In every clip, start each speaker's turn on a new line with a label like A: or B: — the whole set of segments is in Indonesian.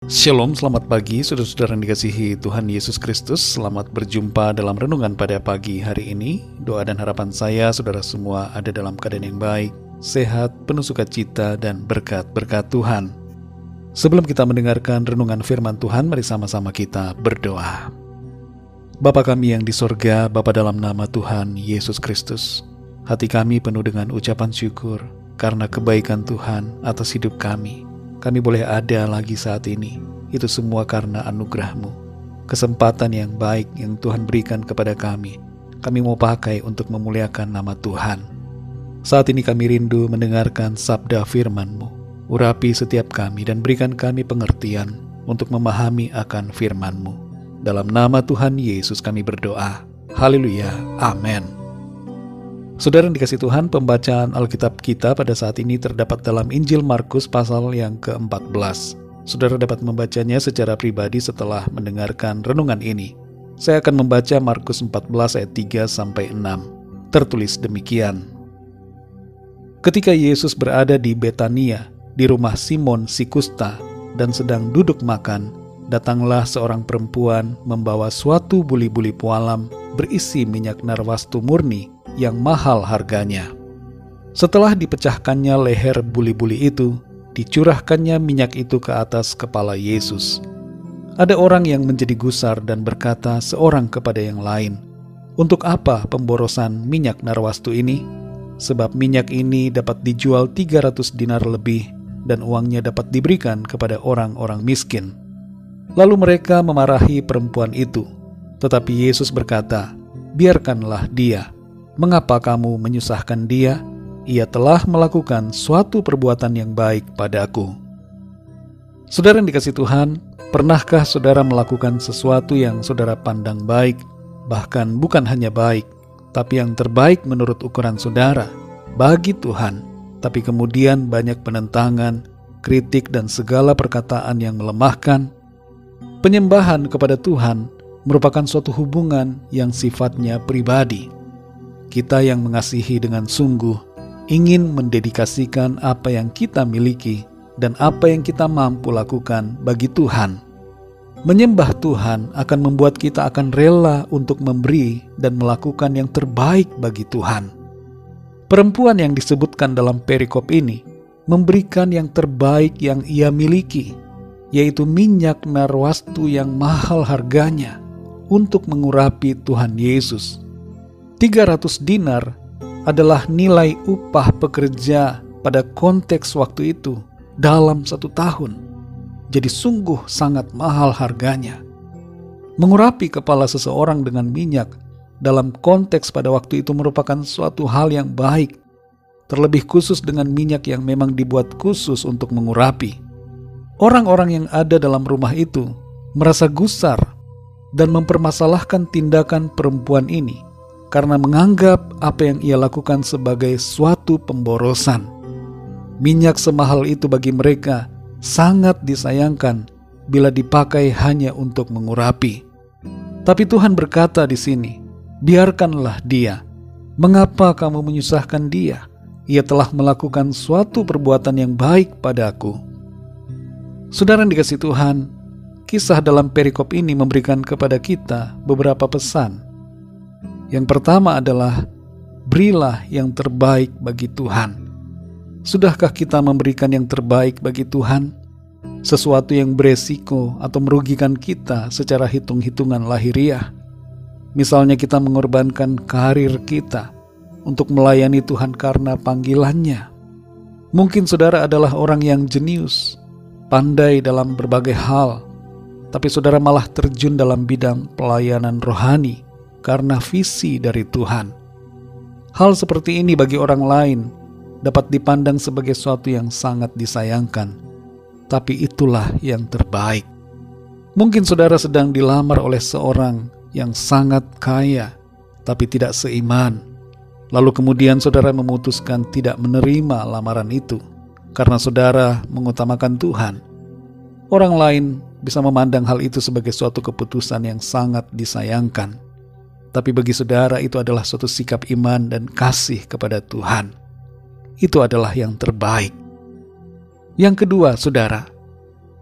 A: Shalom, selamat pagi saudara-saudara yang dikasihi Tuhan Yesus Kristus. Selamat berjumpa dalam renungan pada pagi hari ini. Doa dan harapan saya saudara semua ada dalam keadaan yang baik, sehat, penuh sukacita dan berkat-berkat Tuhan. Sebelum kita mendengarkan renungan firman Tuhan, mari sama-sama kita berdoa. Bapa kami yang di sorga, Bapa dalam nama Tuhan Yesus Kristus, hati kami penuh dengan ucapan syukur karena kebaikan Tuhan atas hidup kami. Kami boleh ada lagi saat ini. Itu semua karena anugerah-Mu. Kesempatan yang baik yang Tuhan berikan kepada kami. Kami mau pakai untuk memuliakan nama Tuhan. Saat ini kami rindu mendengarkan sabda firman-Mu. Urapi setiap kami dan berikan kami pengertian untuk memahami akan firman-Mu. Dalam nama Tuhan Yesus kami berdoa. Haleluya. Amin. Saudara yang dikasih Tuhan, pembacaan Alkitab kita pada saat ini terdapat dalam Injil Markus pasal yang ke-14. Saudara dapat membacanya secara pribadi setelah mendengarkan renungan ini. Saya akan membaca Markus 14 ayat 3-6. Tertulis demikian. Ketika Yesus berada di Betania, di rumah Simon si Kusta, dan sedang duduk makan, datanglah seorang perempuan membawa suatu buli-buli pualam berisi minyak narwastu murni yang mahal harganya. Setelah dipecahkannya leher buli-buli itu, dicurahkannya minyak itu ke atas kepala Yesus. Ada orang yang menjadi gusar dan berkata seorang kepada yang lain, "Untuk apa pemborosan minyak narwastu ini? Sebab minyak ini dapat dijual 300 dinar lebih dan uangnya dapat diberikan kepada orang-orang miskin." Lalu mereka memarahi perempuan itu. Tetapi Yesus berkata, "Biarkanlah dia. Mengapa kamu menyusahkan dia? Ia telah melakukan suatu perbuatan yang baik padaku." Saudara yang dikasih Tuhan, pernahkah saudara melakukan sesuatu yang saudara pandang baik, bahkan bukan hanya baik, tapi yang terbaik menurut ukuran saudara, bagi Tuhan, tapi kemudian banyak penentangan, kritik dan segala perkataan yang melemahkan? Penyembahan kepada Tuhan merupakan suatu hubungan yang sifatnya pribadi. Kita yang mengasihi dengan sungguh ingin mendedikasikan apa yang kita miliki dan apa yang kita mampu lakukan bagi Tuhan. Menyembah Tuhan akan membuat kita akan rela untuk memberi dan melakukan yang terbaik bagi Tuhan. Perempuan yang disebutkan dalam perikop ini memberikan yang terbaik yang ia miliki, yaitu minyak narwastu yang mahal harganya untuk mengurapi Tuhan Yesus. 300 dinar adalah nilai upah pekerja pada konteks waktu itu dalam 1 tahun. Jadi sungguh sangat mahal harganya. Mengurapi kepala seseorang dengan minyak dalam konteks pada waktu itu merupakan suatu hal yang baik. Terlebih khusus dengan minyak yang memang dibuat khusus untuk mengurapi. Orang-orang yang ada dalam rumah itu merasa gusar dan mempermasalahkan tindakan perempuan ini karena menganggap apa yang ia lakukan sebagai suatu pemborosan. Minyak semahal itu bagi mereka sangat disayangkan bila dipakai hanya untuk mengurapi. Tapi Tuhan berkata di sini, "Biarkanlah dia. Mengapa kamu menyusahkan dia? Ia telah melakukan suatu perbuatan yang baik padaku." Saudara yang dikasihi Tuhan, kisah dalam perikop ini memberikan kepada kita beberapa pesan. Yang pertama adalah, berilah yang terbaik bagi Tuhan. Sudahkah kita memberikan yang terbaik bagi Tuhan? Sesuatu yang beresiko atau merugikan kita secara hitung-hitungan lahiriah. Misalnya kita mengorbankan karir kita untuk melayani Tuhan karena panggilannya. Mungkin saudara adalah orang yang jenius, pandai dalam berbagai hal, tapi saudara malah terjun dalam bidang pelayanan rohani karena visi dari Tuhan. Hal seperti ini bagi orang lain dapat dipandang sebagai sesuatu yang sangat disayangkan, tapi itulah yang terbaik. Mungkin saudara sedang dilamar oleh seorang yang sangat kaya, tapi tidak seiman. Lalu kemudian saudara memutuskan tidak menerima lamaran itu, karena saudara mengutamakan Tuhan. Orang lain bisa memandang hal itu sebagai suatu keputusan yang sangat disayangkan. Tapi bagi saudara itu adalah suatu sikap iman dan kasih kepada Tuhan. Itu adalah yang terbaik. Yang kedua, saudara,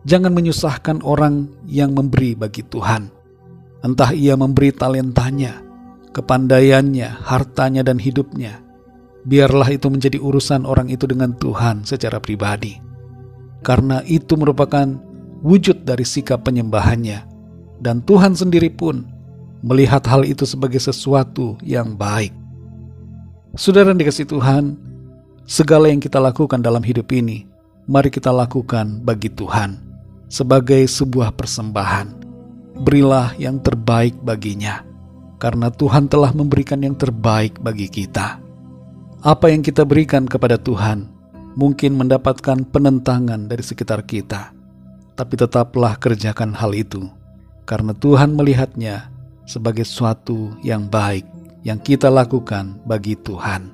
A: Jangan menyusahkan orang yang memberi bagi Tuhan. Entah ia memberi talentanya, kepandaiannya, hartanya, dan hidupnya. Biarlah itu menjadi urusan orang itu dengan Tuhan secara pribadi. Karena itu merupakan wujud dari sikap penyembahannya. Dan Tuhan sendiri pun melihat hal itu sebagai sesuatu yang baik. Saudara yang dikasihi Tuhan, segala yang kita lakukan dalam hidup ini, mari kita lakukan bagi Tuhan sebagai sebuah persembahan. Berilah yang terbaik baginya, karena Tuhan telah memberikan yang terbaik bagi kita. Apa yang kita berikan kepada Tuhan mungkin mendapatkan penentangan dari sekitar kita, tapi tetaplah kerjakan hal itu, karena Tuhan melihatnya sebagai suatu yang baik yang kita lakukan bagi Tuhan.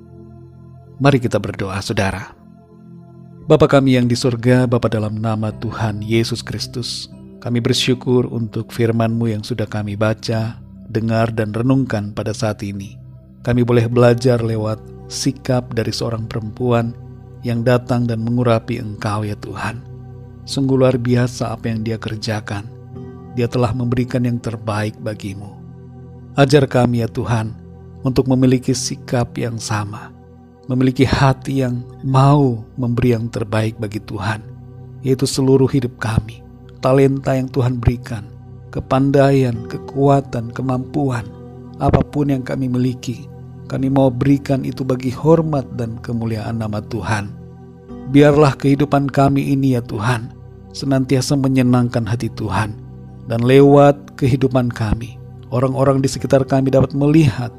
A: Mari kita berdoa, saudara. Bapa kami yang di surga, Bapa, dalam nama Tuhan Yesus Kristus, kami bersyukur untuk firman-Mu yang sudah kami baca, dengar, dan renungkan pada saat ini. Kami boleh belajar lewat sikap dari seorang perempuan yang datang dan mengurapi Engkau ya Tuhan. Sungguh luar biasa apa yang dia kerjakan. Dia telah memberikan yang terbaik bagi-Mu. Ajar kami ya Tuhan untuk memiliki sikap yang sama, memiliki hati yang mau memberi yang terbaik bagi Tuhan, yaitu seluruh hidup kami, talenta yang Tuhan berikan, kepandaian, kekuatan, kemampuan, apapun yang kami miliki, kami mau berikan itu bagi hormat dan kemuliaan nama Tuhan. Biarlah kehidupan kami ini ya Tuhan senantiasa menyenangkan hati Tuhan, dan lewat kehidupan kami, orang-orang di sekitar kami dapat melihat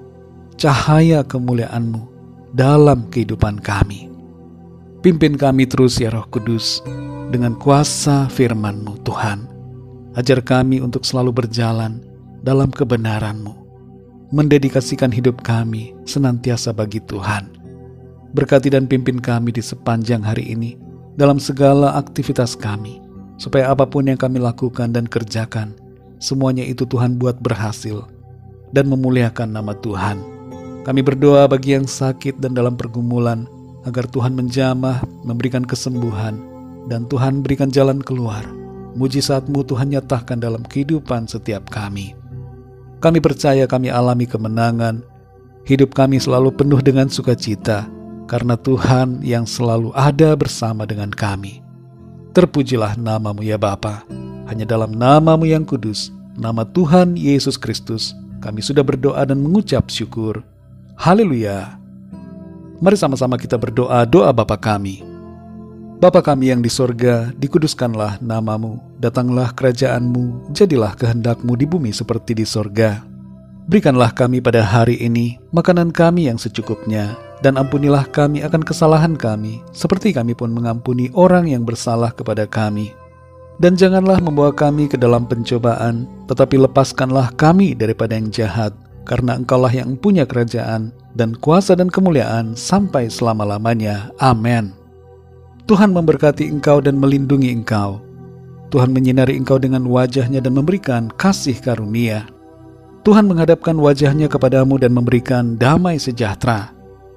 A: cahaya kemuliaan-Mu dalam kehidupan kami. Pimpin kami terus ya Roh Kudus dengan kuasa firman-Mu Tuhan. Ajar kami untuk selalu berjalan dalam kebenaran-Mu, mendedikasikan hidup kami senantiasa bagi Tuhan. Berkati dan pimpin kami di sepanjang hari ini dalam segala aktivitas kami, supaya apapun yang kami lakukan dan kerjakan, semuanya itu Tuhan buat berhasil dan memuliakan nama Tuhan. Kami berdoa bagi yang sakit dan dalam pergumulan, agar Tuhan menjamah, memberikan kesembuhan, dan Tuhan berikan jalan keluar. Mujizat-Mu Tuhan nyatakan dalam kehidupan setiap kami. Kami percaya kami alami kemenangan, hidup kami selalu penuh dengan sukacita, karena Tuhan yang selalu ada bersama dengan kami. Terpujilah nama-Mu ya Bapa. Hanya dalam nama-Mu yang kudus, nama Tuhan Yesus Kristus, kami sudah berdoa dan mengucap syukur. Haleluya. Mari sama-sama kita berdoa doa Bapa kami. Bapa kami yang di sorga, dikuduskanlah nama-Mu, datanglah kerajaan-Mu, jadilah kehendak-Mu di bumi seperti di sorga. Berikanlah kami pada hari ini makanan kami yang secukupnya, dan ampunilah kami akan kesalahan kami, seperti kami pun mengampuni orang yang bersalah kepada kami. Dan janganlah membawa kami ke dalam pencobaan, tetapi lepaskanlah kami daripada yang jahat, karena Engkaulah yang punya kerajaan, dan kuasa dan kemuliaan sampai selama-lamanya. Amin. Tuhan memberkati engkau dan melindungi engkau. Tuhan menyinari engkau dengan wajah-Nya dan memberikan kasih karunia. Tuhan menghadapkan wajah-Nya kepadamu dan memberikan damai sejahtera.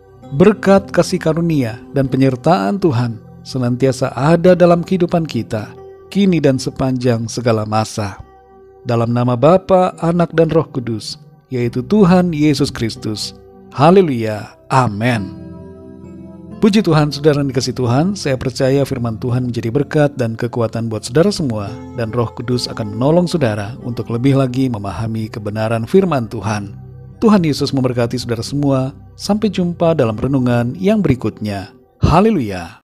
A: Berkat kasih karunia dan penyertaan Tuhan senantiasa ada dalam kehidupan kita, kini dan sepanjang segala masa. Dalam nama Bapa, Anak, dan Roh Kudus, yaitu Tuhan Yesus Kristus. Haleluya. Amin. Puji Tuhan, saudara yang dikasihi Tuhan, saya percaya firman Tuhan menjadi berkat dan kekuatan buat saudara semua, dan Roh Kudus akan menolong saudara untuk lebih lagi memahami kebenaran firman Tuhan. Tuhan Yesus memberkati saudara semua. Sampai jumpa dalam renungan yang berikutnya. Haleluya.